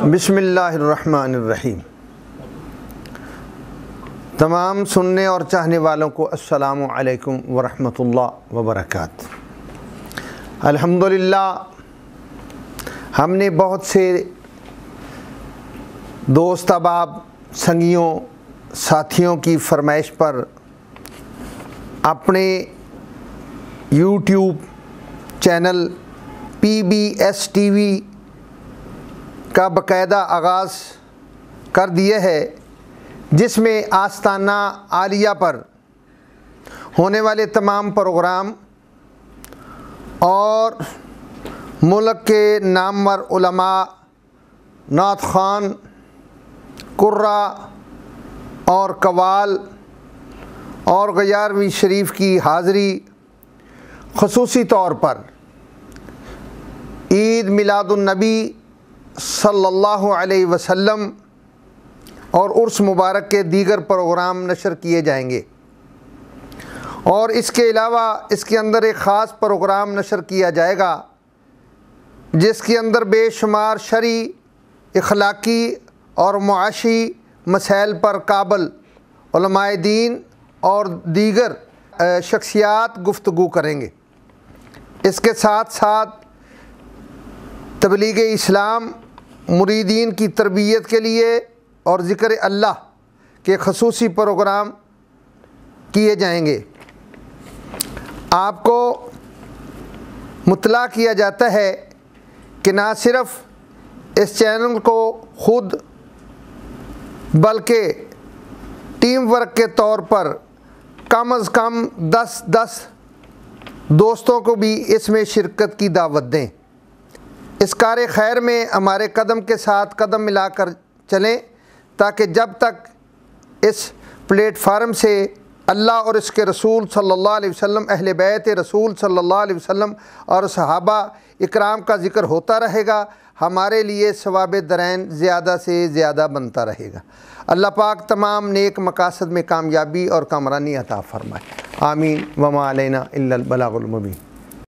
بسم اللہ الرحمن الرحیم۔ تمام سننے اور چاہنے والوں کو السلام علیکم ورحمۃ اللہ وبرکاتہ۔ الحمدللہ ہم نے بہت سے دوست احباب، سنگیوں، ساتھیوں کی فرمائش پر اپنے یوٹیوب چینل PBS TV کا باقاعدہ آغاز کر دیا ہے، جس میں آستانہ عالیہ پر ہونے والے تمام پروگرام اور ملک کے نامور علماء، نعت خوان، قراء اور قوال اور 11ویں شریف کی حاضری، خصوصی طور پر عید میلاد النبی صلی اللہ علیہ وسلم اور عرس مبارک کے دیگر پروگرام نشر کیے جائیں گے، اور اس کے علاوہ اس کے اندر ایک خاص پروگرام نشر کیا جائے گا جس کے اندر بے شمار شرعی، اخلاقی اور معاشی مسائل پر قابل علماء دین اور دیگر شخصیات گفتگو کریں گے۔ اس کے ساتھ ساتھ تبلیغ اسلام مریدین کی تربیت کے لیے اور ذکر اللہ کے خصوصی پروگرام کیے جائیں گے۔ آپ کو مطلع کیا جاتا ہے کہ نہ صرف اس چینل کو خود بلکہ ٹیم ورک کے طور پر کم از کم 10 دوستوں کو بھی اس میں شرکت کی دعوت دیں۔ اس کار خیر میں ہمارے قدم کے ساتھ قدم ملا کر چلیں، تاکہ جب تک اس پلیٹ فارم سے اللہ اور اس کے رسول صلی اللہ علیہ وسلم، اہل بیت رسول صلی اللہ علیہ وسلم اور صحابہ اکرام کا ذکر ہوتا رہے گا، ہمارے لیے ثواب درین زیادہ سے زیادہ بنتا رہے گا۔ اللہ پاک تمام نیک مقاصد میں کامیابی اور کامرانی عطا فرمائے، آمین۔ وما علینا الا البلاغ المبین۔